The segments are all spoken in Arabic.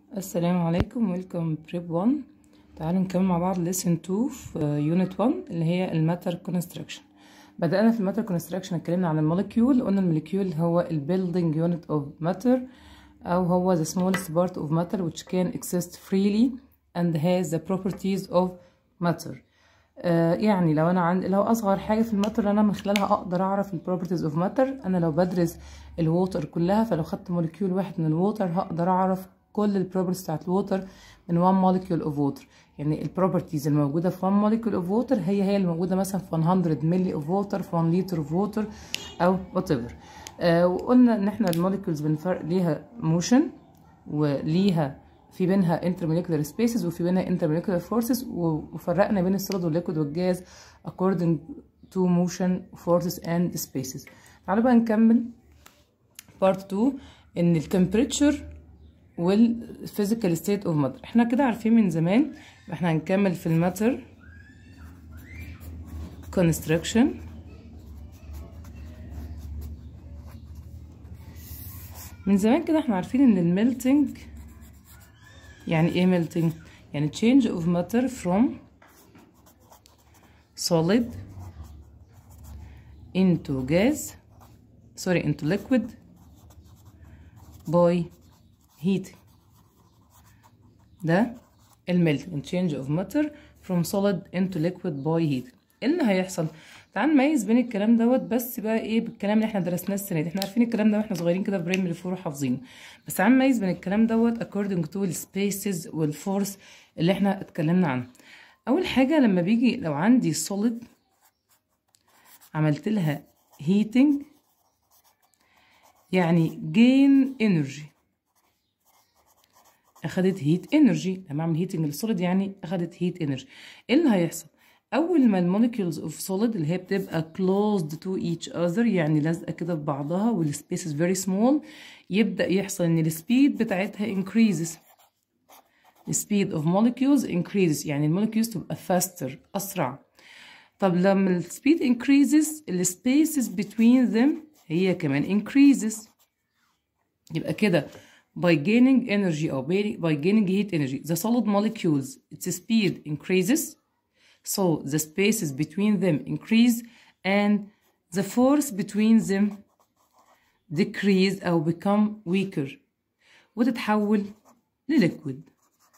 السلام عليكم. ويلكم بريب 1. تعالوا نكمل مع بعض lesson 2 في يونت 1 اللي هي الماتر كونستراكشن. بدأنا في الماتر كونستراكشن اتكلمنا عن الموليكيول. قلنا الموليكيول هو البيلدينج يونت اوف ماتر، او هو the smallest part of matter which can exist freely and has the properties of matter. يعني لو اصغر حاجه في الماتر انا من خلالها اقدر اعرف البروبرتيز اوف ماتر. انا لو بدرس الووتر كلها، فلو خدت موليكيول واحد من الووتر هقدر اعرف كل البروبرتيز بتاعت الووتر من 1 molecule of water. يعني البروبرتيز الموجوده في 1 molecule of water هي الموجوده مثلا في 100 ملي of water، في 1 لتر of water، او whatever. وقلنا ان احنا الموليكيولز بنفرق ليها موشن، وليها في بينها intermolecular spaces وفي بينها intermolecular forces، وفرقنا بين السوليد والليكويد والجاز according to motion forces and spaces. تعالوا بقى نكمل part 2 ان التمبريتشر والفيزيكال ستيت اوف ماتر. احنا كده عارفين من زمان، احنا هنكمل في الماتر كونستراكشن. من زمان كده احنا عارفين ان الميلتنج يعني ايه ميلتنج؟ يعني change of matter from solid into liquid by heating. ده الميلتنج change of matter from solid into liquid by heating. ايه اللي هيحصل؟ تعال نميز بين الكلام دوت، بس بقى ايه بالكلام اللي احنا درسناه السنه دي. احنا عارفين الكلام ده واحنا صغيرين كده في برايمري 4 وحافظينه، بس تعال نميز بين الكلام دوت according to السبيسز والفورس اللي احنا اتكلمنا عنها. اول حاجه لما بيجي لو عندي solid عملت لها heating يعني gain energy، اخدت heat energy. لما اعمل heating للسوليد يعني اخدت heat energy. ايه اللي هيحصل؟ اول ما الموليكيولز اوف سوليد اللي هي بتبقى closed to each other يعني لازقه كده في بعضها والسبيس is very small، يبدا يحصل ان السبيد بتاعتها increases. the speed of molecules increases يعني الموليكيولز تبقى faster اسرع. طب لما السبيد increases السبيسز between them هي كمان increases. يبقى كده by gaining energy or by gaining heat energy the solid molecules its speed increases, so the spaces between them increase and the force between them decrease أو become weaker وتتحول لليكويد.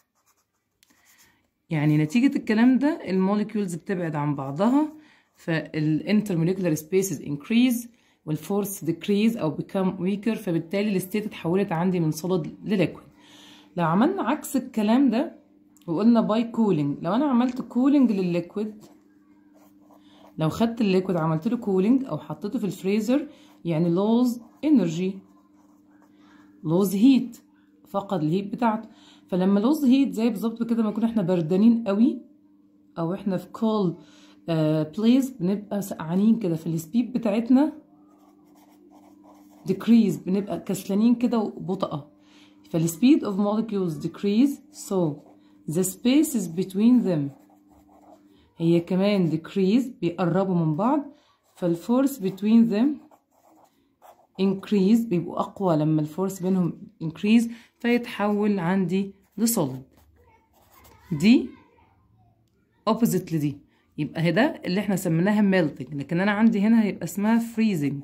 يعني نتيجة الكلام ده الموليكيولز بتبعد عن بعضها، فالانترموليكولار spaces increase والفورس decrease أو become weaker، فبالتالي الستيت اتحولت عندي من solid لليكويد. لو عملنا عكس الكلام ده وقلنا باي كولينج، لو انا عملت كولينج للليكويد، لو خدت الليكويد عملت له كولينج او حطيته في الفريزر يعني لوز انرجي، لوز هيت، فقد الهيت بتاعته. فلما لوز هيت زي بالظبط كده ما كنا احنا بردانين قوي او احنا في كول بليس بنبقى سقعانين كده، في السبيد بتاعتنا decrease، بنبقى كسلانين كده وبطأة. فالسبيد of molecules decrease so the spaces between them هي كمان decrease، بيقربوا من بعض، فالفورس between them increase، بيبقوا أقوى لما الفورس بينهم increase فيتحول عندي لsolid. دي opposite لدي، يبقى ده اللي احنا سميناها melting، لكن أنا عندي هنا هيبقى اسمها freezing.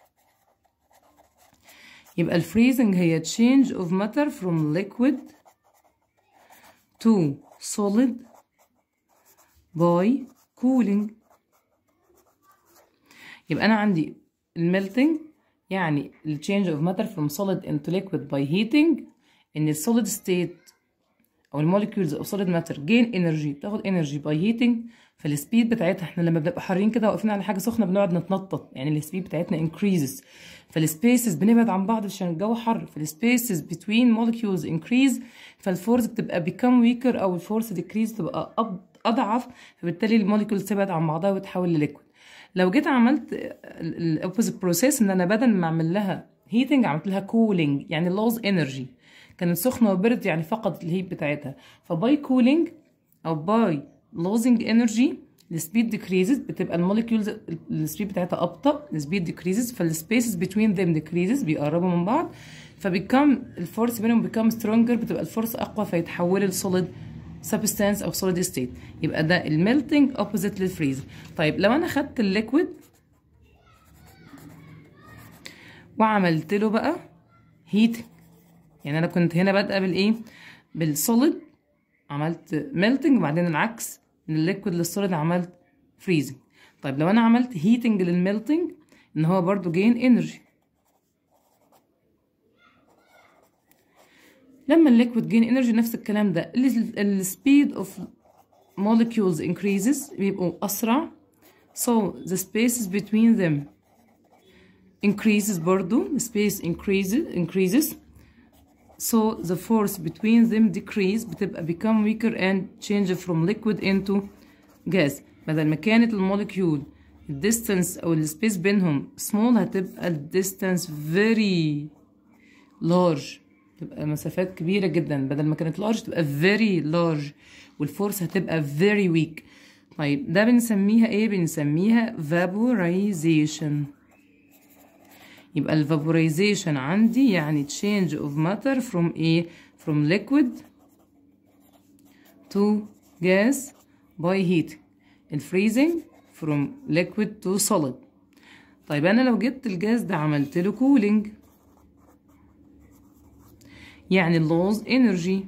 يبقى الفريزنج هي change of matter from liquid to solid by cooling. يبقى أنا عندي الميلتنج يعني ال change of matter from solid into liquid by heating، إن ال solid state أو الموليكيولز أو solid matter gain energy، بتاخد energy by heating. فالسبيد بتاعتها احنا لما بنبقى حارين كده واقفين على حاجة سخنة بنقعد نتنطط، يعني السبيد بتاعتنا increases. فالسبيسز بنبعد عن بعض عشان الجو حر، فالسبيسز between molecules increase، فالفورس بتبقى become weaker أو الفورس decrease تبقى أضعف، فبالتالي الموليكيولز تبعد عن بعضها وتحول لليكويد. لو جيت عملت الأوبوزيت بروسيس، إن أنا بدل ما أعمل لها heating عملت لها cooling يعني loss energy، كانت سخنة وبرد يعني فقدت الهيت بتاعتها. فباي كولينج أو باي losing energy السبيد decreases، بتبقى الموليكيولز السبيد بتاعتها أبطأ، السبيد decreases فالسبيسز between them decreases، بيقربوا من بعض، فبيكم الفورس بينهم بيكم سترونجر، بتبقى الفورس اقوى فيتحولوا لسوليد سبستانس او سوليد ستيت. يبقى ده الميلتنج اوبوزيت للفريزنج. طيب لو انا خدت الليكويد وعملت له بقى هيتنج، يعني انا كنت هنا بادئه بالايه؟ بالسوليد، عملت ميلتنج، وبعدين العكس من الليكويد للسوليد عملت فريزنج. طيب لو انا عملت هيتنج للميلتنج، ان هو برضو جين انرجي. لما الليكويد جين انرجي نفس الكلام ده، السبيد اوف molecules increases، بيبقوا اسرع. so the spaces between them increases برضو، the space increases so the force between them decrease، بتبقى become weaker and change from liquid into gas. بدل ما كانت الموليكيول الديستانس او السبيس بينهم small، هتبقى الديستانس very large، تبقى مسافات كبيرة جدا. بدل ما كانت large تبقى very large، والفورس هتبقى very weak. طيب ده بنسميها ايه؟ بنسميها vaporization. يبقى ال vaporization عندي يعني change of matter from ايه؟ from liquid to gas by heat. الفريزنج from liquid to solid. طيب انا لو جبت الجاز ده عملت له cooling، يعني lose energy.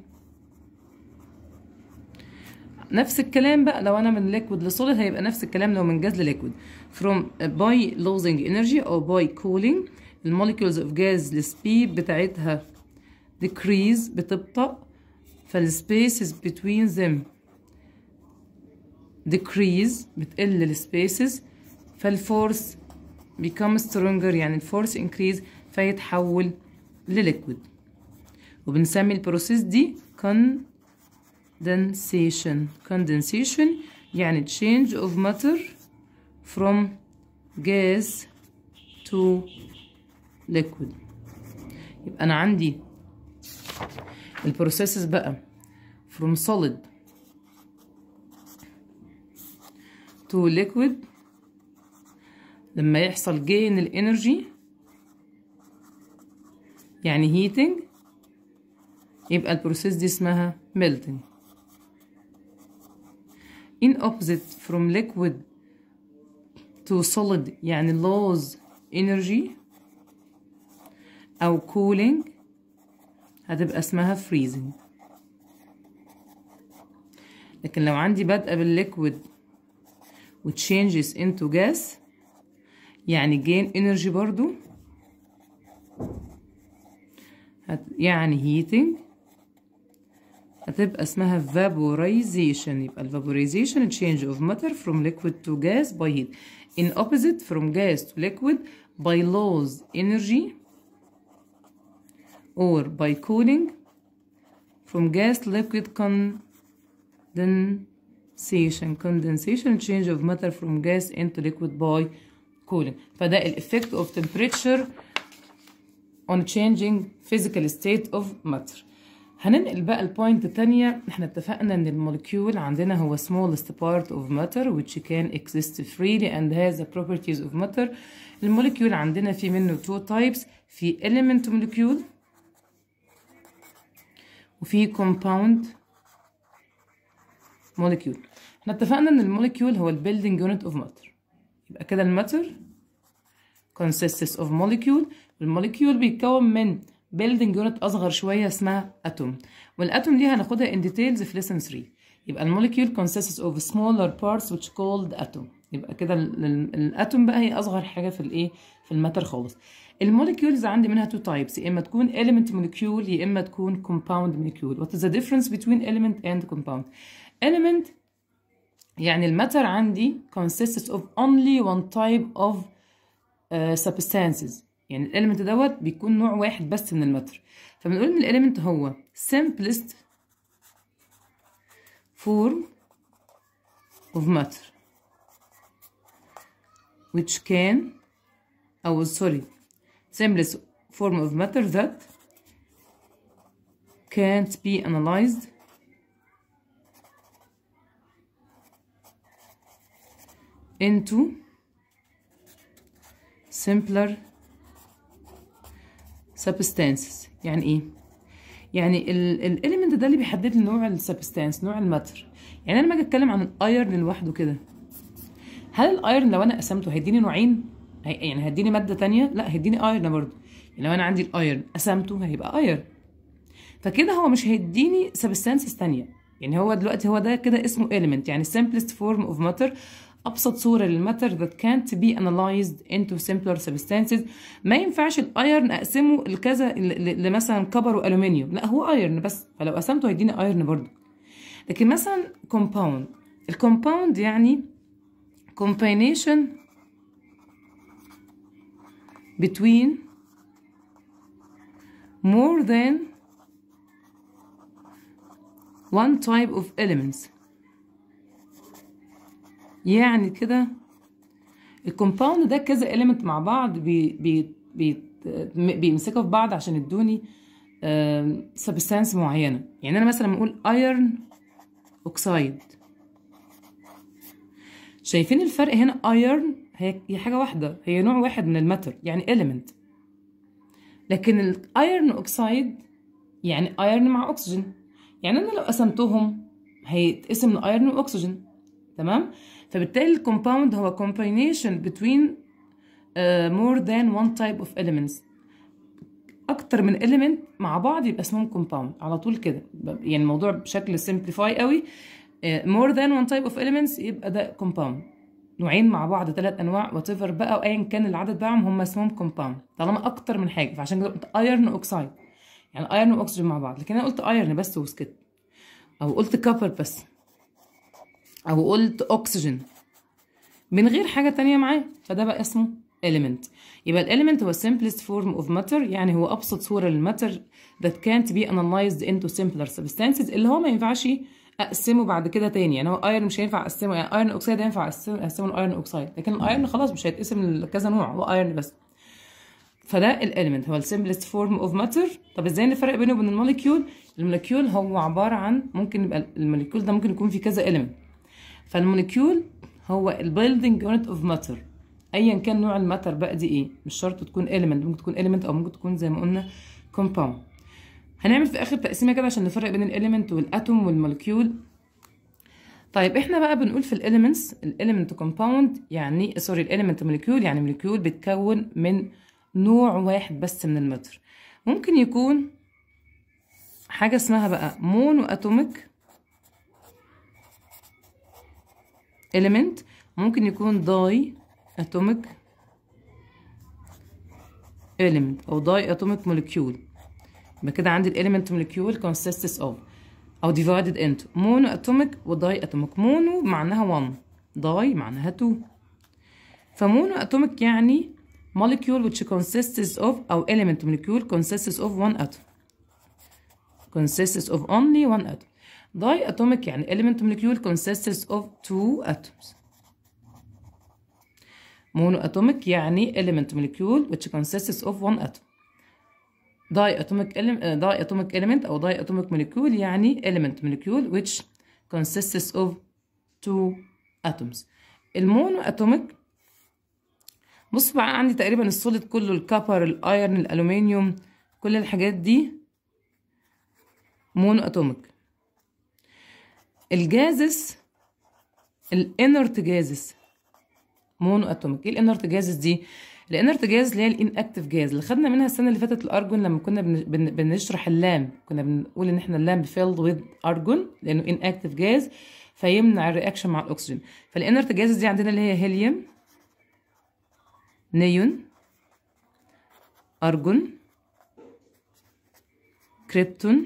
نفس الكلام بقى لو انا من liquid لsolid، هيبقى نفس الكلام لو من جاز لليكويد. from by losing energy or by cooling، الموليكيولز of gas السبيد بتاعتها decrease، بتبطأ، فالسبيسز between them decrease، بتقل السبيسز، فالفورس become stronger، يعني الفورس increase فيتحول لليكويد. وبنسمي البروسيس دي condensation يعني change of matter from gas to liquid. يبقى أنا عندي البروسيسز بقى from solid to liquid. لما يحصل gain الانرجي يعني heating، يبقى البروسيس دي اسمها melting. in opposite from liquid to solid يعني lose energy أو cooling، هتبقى اسمها freezing. لكن لو عندي بادئة بالliquid و changes into gas يعني gain energy برضو، يعني heating، هتبقى اسمها vaporization. يبقى vaporization change of matter from liquid to gas by heat. in opposite from gas to liquid by lose energy or by cooling from gas to liquid condensation change of matter from gas into liquid by cooling. فده effect of temperature on changing physical state of matter. هننقل بقى البوينت التانية. احنا اتفقنا ان المولكيول عندنا هو smallest part of matter which can exist freely and has the properties of matter. المولكيول عندنا في منه two types، في element molecule وفي compound molecule. احنا اتفقنا ان المولكيول هو building unit of matter. يبقى كده الماتر consists of molecule، والمولكيول بيتكون من building unit أصغر شوية اسمها أتوم، والأتوم دي هناخدها in details في lesson 3. يبقى المولكيول consists of smaller parts which called atom. يبقى كده الأتوم بقى هي أصغر حاجة في الإيه؟ في الماتر خالص. المولكيولز عندي منها two types، يا إما تكون element molecule يا إما تكون compound molecule. What is the difference between element and compound؟ element يعني الماتر عندي consists of only one type of substances، يعني الاليمنت دوت بيكون نوع واحد بس من الماتر. فبنقول ان الاليمنت هو simplest form of matter which can simplest form of matter that can't be analyzed into simpler substances. يعني ايه؟ يعني الاليمنت ده اللي بيحدد لي نوع السبستانس، نوع الماتر. يعني انا لما اجي اتكلم عن الايرن لوحده كده، هل الايرن لو انا قسمته هيديني نوعين؟ يعني هيديني ماده تانية؟ لا، هيديني ايرن برضه. يعني لو انا عندي الايرن قسمته هيبقى ايرن، فكده هو مش هيديني سبستانسز تانية. يعني هو دلوقتي هو ده كده اسمه element، يعني simplest form of matter، أبسط صورة للماتر that can't be analyzed into simpler substances. ما ينفعش الايرن أقسمه لكذا لمثلا كبر وألومنيوم، لا هو ايرن بس، فلو قسمته هيديني ايرن برضه. لكن مثلا compound، الكومباوند يعني combination between more than one type of elements. يعني كده الكومباوند ده كذا element مع بعض بيمسكوا في بعض عشان يدوني سبستانس معينه. يعني انا مثلا بنقول ايرن اوكسايد، شايفين الفرق هنا؟ ايرن هي حاجه واحده، هي نوع واحد من الماتر يعني element، لكن الايرن اوكسايد يعني ايرن مع اكسجين. يعني انا لو قسمتهم هيتقسم لايرن واكسجين، تمام؟ فبالتالي الكومباوند هو combination between more than one type of elements. اكتر من element مع بعض يبقى اسمهم compound على طول كده. يعني الموضوع بشكل simplify قوي، more than one type of elements يبقى ده compound. نوعين مع بعض، 3 انواع whatever بقى، وايا كان العدد بتاعهم هم اسمهم compound طالما اكتر من حاجه. فعشان كده قلت ايرن اوكسايد يعني ايرن واكسجين مع بعض. لكن انا قلت ايرن بس وسكت، او قلت كابر بس، او قلت اكسجين من غير حاجه تانية معاه، فده بقى اسمه element. يبقى الاليمنت هو simplest form of matter، يعني هو ابسط صوره للماتر that can't be analyzed into simpler substances، اللي هو ما ينفعش اقسمه بعد كده تاني. يعني هو ايرن مش هينفع اقسمه، يعني ايرن اوكسايد ينفع اقسمه الايرن اوكسايد، لكن الايرن خلاص مش هيتقسم لكذا نوع، هو ايرن بس. فده الاليمنت هو simplest form of matter. طب ازاي نفرق بينه وبين الموليكيول؟ الموليكيول هو عباره عن، ممكن يبقى الموليكيول ده ممكن يكون فيه كذا element. فالموليكيول هو البيلدينج يونت اوف ماتر، ايا كان نوع الماتر بقى دي ايه، مش شرط تكون element، ممكن تكون element او ممكن تكون زي ما قلنا compound. هنعمل في اخر تقسيمه كده عشان نفرق بين الاليمنت والاتوم والموليكيول. طيب احنا بقى بنقول في الاليمنتس، الاليمنت كومباوند يعني سوري الاليمنت موليكيول، يعني موليكيول بيتكون من نوع واحد بس من الماتر. ممكن يكون حاجه اسمها بقى مونو اتوميك element، ممكن يكون داي اتوميك element او داي اتوميك موليكيول. يبقى كده عندي الاليمنت موليكيول consists of او divided into mono atomic وداي اتوميك. مونو معناها 1، داي معناها 2. فمونو اتوميك يعني molecule which consists of او element molecule consists of one atom، consists of only one atom. Diatomic يعني element molecule consists of two atoms. Monoatomic يعني element molecule which consists of one atom. Diatomic element أو diatomic molecule يعني element molecule which consists of two atoms. المونواتوميك، بص بقى عندي تقريبا السوليد كله، الكابر، الايرن، الالومنيوم، كل الحاجات دي مونواتوميك. الجازس، الانرت جازس مونو اتوميك. ايه الانرت جازس دي؟ الانرت جاز اللي هي الان اكتف جاز اللي خدنا منها السنه اللي فاتت الارجون، لما كنا بنشرح اللام كنا بنقول ان احنا اللام فيلد وذ ارجون لانه ان اكتف جاز فيمنع الرياكشن مع الاكسجين. فالانرت جازس دي عندنا اللي هي هيليوم، نيون، ارجون، كريبتون،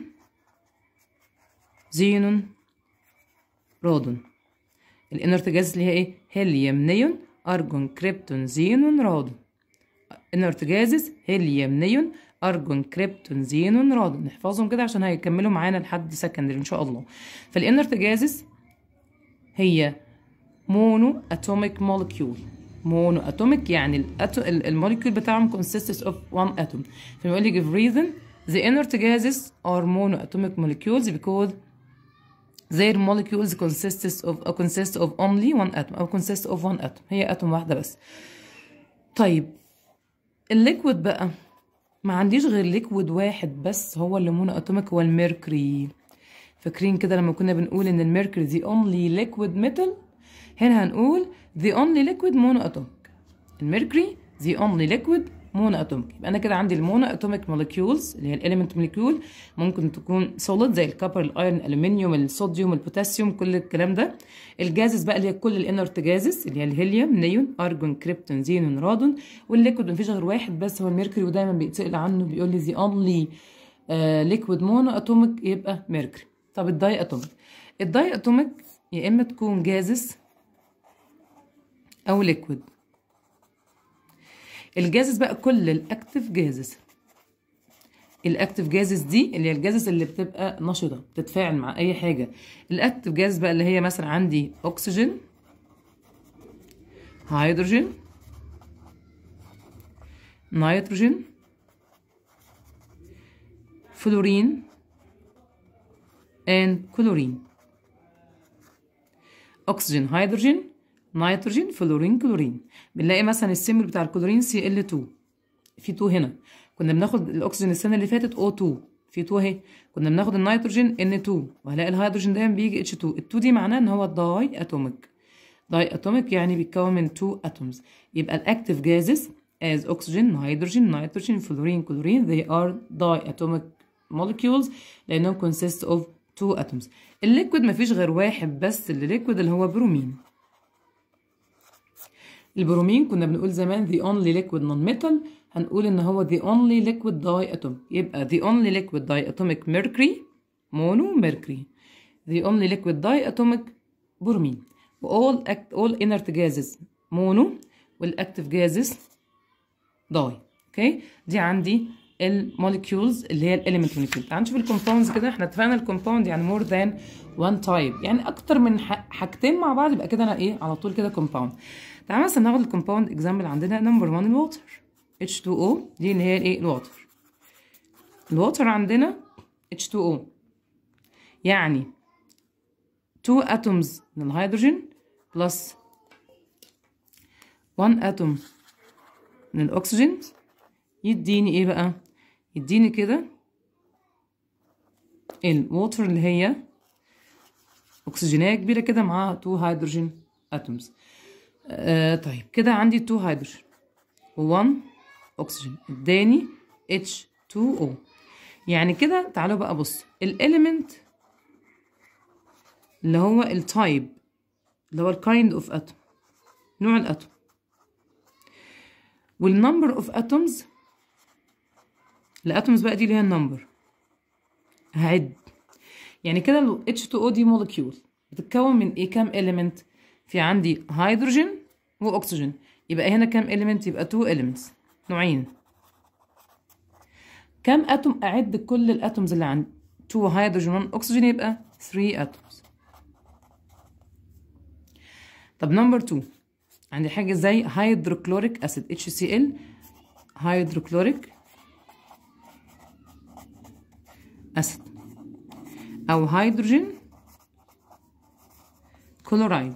زينون، رادون. الانرت جاز اللي هي ايه؟ هيليوم، نيون، ارجون، كريبتون، زينون، رادون. انرت جازز هيليوم، نيون، ارجون، كريبتون، زينون، رادون. نحفظهم كده عشان هيكملوا معانا لحد سكندري ان شاء الله. فالانرت جازز هي مونو اتوميك مولكيول. مونو اتوميك يعني المولكيول بتاعهم consists of one atom. فبيقول لي give reason the inert gases are monoatomic molecules because their molecules consist of only one atom أو consist of one atom، هي أتوم واحدة بس. طيب الليكويد بقى ما عنديش غير ليكويد واحد بس هو اللي مونو اتوميك، هو الميركوري. فاكرين كده لما كنا بنقول ان الميركوري the only liquid metal، هنا هنقول the only liquid monoatomic. الميركوري the only liquid monoatomic. يبقى انا كده عندي المونو اتوميك مولكيولز اللي هي الاليمنت مولكيول ممكن تكون سوليد زي الكبر، الايرون، الالومنيوم، الصوديوم، البوتاسيوم، كل الكلام ده. الجازز بقى اللي هي كل الانرت جازز اللي هي الهيليوم، نيون، ارجون، كريبتون، زينون، رادون. والليكويد مفيش غير واحد بس هو الميركوري، ودايما بيتسأل عنه بيقول لي the only liquid monoatomic يبقى ميركوري. طب الداي اتوميك، الداي اتوميك يا اما تكون جازز او ليكويد. الجازز بقى كل الاكتف جازز، الاكتف جازز دي اللي هي الجازز اللي بتبقى نشطه بتتفاعل مع اي حاجه. الاكتف جاز بقى اللي هي مثلا عندي اكسجين، هيدروجين، نيتروجين، فلورين and كلورين. اكسجين، هيدروجين، نيتروجين، فلورين، كلورين. بنلاقي مثلا السيمبل بتاع الكلورين Cl2، في 2 هنا. كنا بناخد الاكسجين السنه اللي فاتت O2، في 2 اهي. كنا بناخد النيتروجين N2، وهلاقي الهيدروجين دايما بيجي H2. ال2 دي معناه ان هو داي اتوميك. داي اتوميك يعني بيتكون من 2 اتومز. يبقى الاكتيف جازز as oxygen, hydrogen, nitrogen, fluorine, chlorine they are diatomic molecules لانهم consist of 2 atoms. الليكويد مفيش غير واحد بس اللي ليكويد اللي هو برومين. البرومين كنا بنقول زمان the only liquid non-metal، هنقول ان هو the only liquid diatomic. يبقى the only liquid diatomic mercury mono mercury، the only liquid diatomic برومين. all inert gases mono والactive gases داي. اوكي، دي عندي الموليكيولز اللي هي الاليمنت موليكيول. تعالوا نشوف الكومباوندز كده. احنا اتفقنا الكومباوند يعني مور ذان وان تايب، يعني اكتر من حاجتين مع بعض، يبقى كده انا ايه على طول كده كومباوند. تعالى مثلا ناخد الكومباوند اكزامبل. عندنا نمبر 1 الووتر H2O، دي اللي هي الايه الووتر. الووتر عندنا H2O يعني 2 atoms من الهيدروجين بلس 1 atom من الاكسجين، يديني ايه بقى؟ يديني كده الووتر اللي هي اكسجينيه كبيره كده مع 2 هيدروجين اتومز. طيب كده عندي 2 هيدروجين و1 اكسجين، اداني H2O. يعني كده تعالوا بقى بص، الاليمنت اللي هو التايب اللي هو الكايند اوف اتوم، نوع الاتوم، والنمبر اوف اتومز. الاتومز بقى دي اللي هي النمبر، هعد. يعني كده ال H2O دي مولكيول بتتكون من ايه؟ كام اليمنت؟ في عندي هيدروجين واكسجين، يبقى هنا كام اليمنت؟ يبقى 2 elements، نوعين. كام اتوم؟ اعد كل الاتومز اللي عندي، 2 هيدروجين 1 اكسجين، يبقى 3 اتومز. طب نمبر 2 عندي حاجه زي هيدروكلوريك اسيد HCl، هيدروكلوريك اسيد، او هيدروجين كلورايد.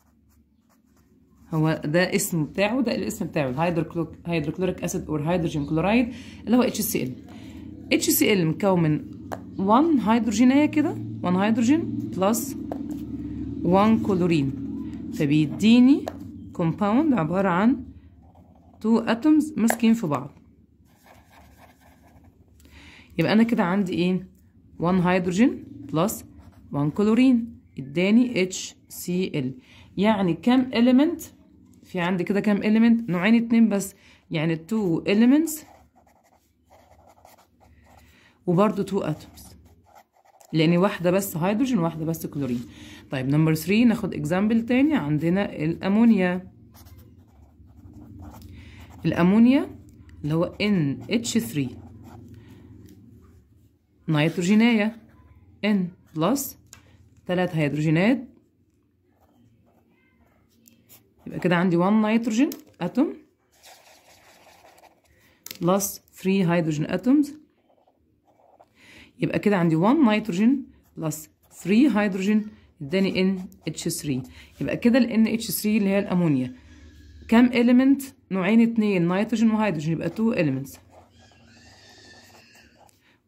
هو ده اسم بتاعه، ده الاسم بتاعه هيدروكلوريك اسيد اور هيدروجين كلورايد اللي هو HCl. HCl مكون من 1 هيدروجينيه كده، 1 هيدروجين بلس 1 كلورين، فبيديني كومباوند عباره عن 2 اتومز ماسكين في بعض. يبقى انا كده عندي ايه؟ 1 هيدروجين بلس 1 كلورين اداني HCl. يعني كام element؟ في عندي كده كام element؟ نوعين اتنين بس، يعني 2 elements وبرده 2 atoms، لان واحده بس هيدروجين وواحده بس كلورين. طيب نمبر 3 ناخد اكزامبل تاني. عندنا الامونيا. الامونيا اللي هو NH3 نيتروجينيه N بلس 3 هيدروجينات، يبقى كده عندي 1 نيتروجين اتوم بلس 3 هيدروجين اتومز، يبقى كده عندي 1 نيتروجين بلس 3 هيدروجين اداني NH3. يبقى كده ال NH3 اللي هي الامونيا كام element؟ نوعين اتنين، نيتروجين وهيدروجين، يبقى 2 elements.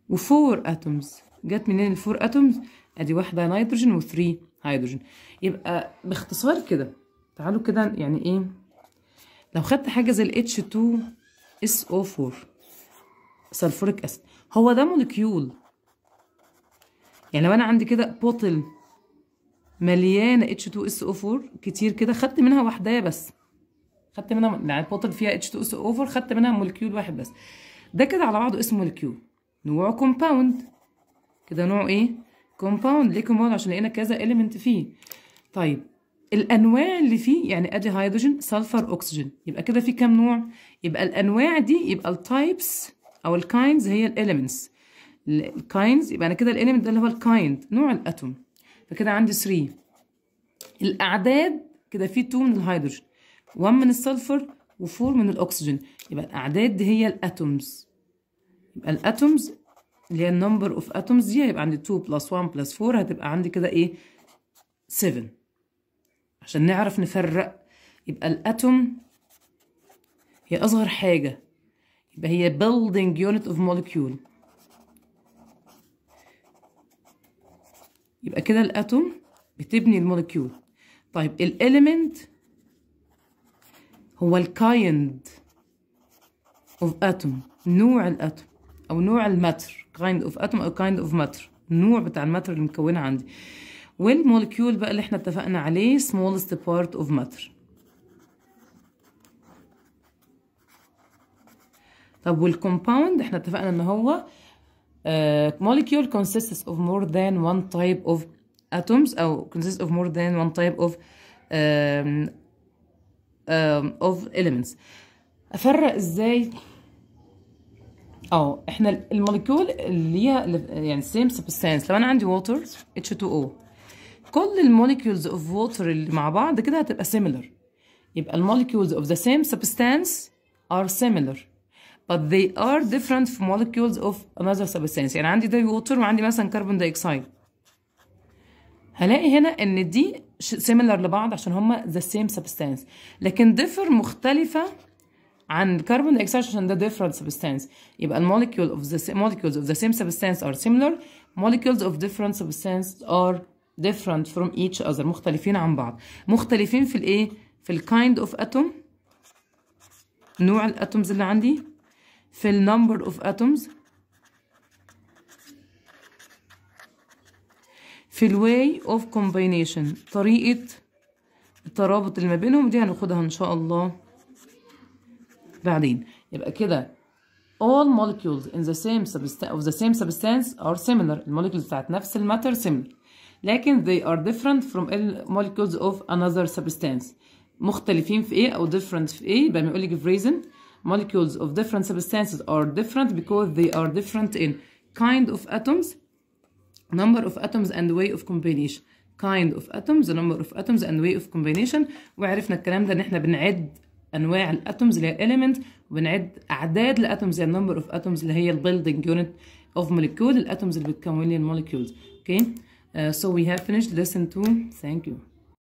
و4 atoms. جت منين ال4 atoms؟ ادي واحده نيتروجين و3 هيدروجين. يبقى باختصار كده تعالوا كده يعني ايه، لو خدت حاجه زي ال H2SO4 سلفوريك اسيد، هو ده مولكيول. يعني لو انا عندي كده بوتل مليانه H2SO4 كتير كده، خدت منها واحده بس، خدت منها يعني بوتل فيها H2SO4 خدت منها مولكيول واحد بس، ده كده على بعضه اسمه مولكيول. نوعه كومباوند، كده نوعه ايه؟ كومباوند. ليه كومباوند؟ عشان لقينا كذا اليمنت فيه. طيب الانواع اللي فيه، يعني ادي هيدروجين سلفر اكسجين، يبقى كده في كام نوع؟ يبقى الانواع دي يبقى التايبس او الكايندز هي الاليمنتس. الكايندز يبقى انا كده الاليمنت ده اللي هو الكايند، نوع الاتوم. فكده عندي 3. الاعداد كده في 2 من الهيدروجين، 1 من السلفر و4 من الاكسجين، يبقى الاعداد دي هي الاتومز. يبقى الاتومز اللي هي النمبر اوف اتومز دي هيبقى عندي 2 بلس 1 بلس 4 هتبقى عندي كده ايه؟ 7. عشان نعرف نفرق، يبقى الاتوم هي اصغر حاجه، يبقى هي building unit of molecule. يبقى كده الاتوم بتبني المولكيول. طيب الاليمنت هو الكايند اوف اتوم، نوع الاتوم او نوع الماتر، kind of atom او kind of matter، النوع بتاع الماتر اللي مكونه عندي. والمولكيول بقى اللي احنا اتفقنا عليه smallest part of matter. طب والكومباوند احنا اتفقنا ان هو molecule consists of more than one type of atoms او consists of more than one type of elements. افرق ازاي؟ احنا المولكيول اللي ليها يعني same substance، لو انا عندي water H2O، كل المولكيولز of water اللي مع بعض كده هتبقى similar. يبقى المولكيولز of the same substance are similar but they are different from molecules of another substance. يعني عندي ده water وعندي مثلا كربون دايوكسيد، هلاقي هنا ان دي similar لبعض عشان هما the same substance، لكن differ مختلفة عن الكربون دايوكسيد عشان ده different substance. يبقى molecules of the same substance are similar, molecules of different substance are different from each other، مختلفين عن بعض. مختلفين في الايه؟ في ال kind of atom، نوع الاتومز اللي عندي، في ال number of atoms، في ال way of combination، طريقة الترابط اللي ما بينهم دي هناخدها ان شاء الله بعدين. يبقى كده all molecules in the same substance are similar، المولكيولز بتاعت نفس الماتر similar، لكن they are different from molecules of another substance. مختلفين في ايه او different في ايه؟ يبقى بيقول لي في reason molecules of different substances are different because they are different in kind of atoms, number of atoms and way of combination. kind of atoms, the number of atoms and way of combination. وعرفنا الكلام ده ان احنا بنعد انواع الاتومز اللي هي الاليمنت، وبنعد اعداد الاتومز اللي هي النمبر اوف اتومز اللي هي البيلدينج يونت اوف مولكيول، الاتومز اللي بتكون لي المولكيولز. اوكي so we have finished lesson 2. thank you.